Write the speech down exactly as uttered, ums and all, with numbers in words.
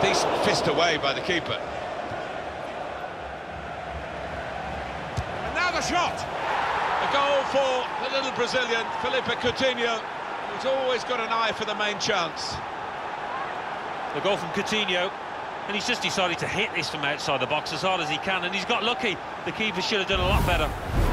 Decent fist away by the keeper. And now the shot! A goal for the little Brazilian, Felipe Coutinho, who's always got an eye for the main chance. The goal from Coutinho, and he's just decided to hit this from outside the box as hard as he can, and he's got lucky. The keeper should have done a lot better.